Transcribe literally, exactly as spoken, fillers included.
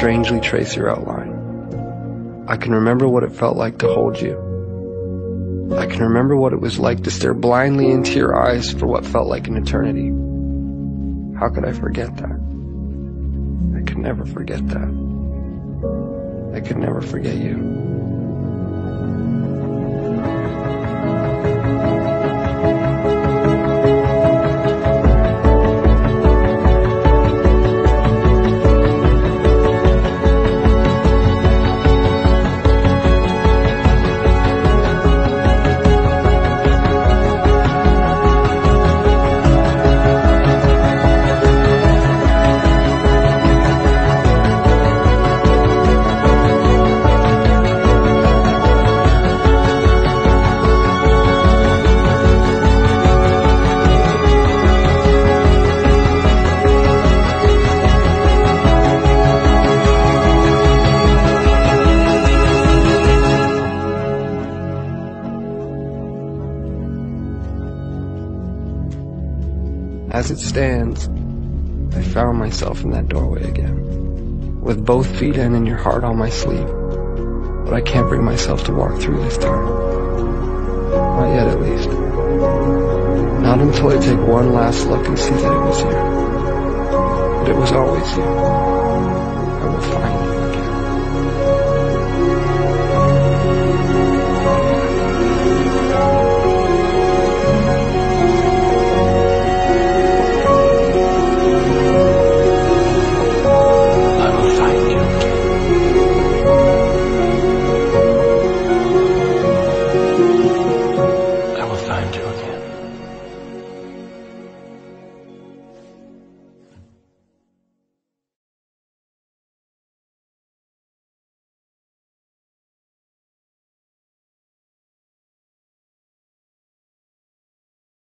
strangely trace your outline. I can remember what it felt like to hold you. I can remember what it was like to stare blindly into your eyes for what felt like an eternity. How could I forget that? I could never forget that. I could never forget you. As it stands, I found myself in that doorway again, with both feet in and your heart on my sleeve. But I can't bring myself to walk through this time. Not yet, at least. Not until I take one last look and see that it was you. That it was always you. I will find you.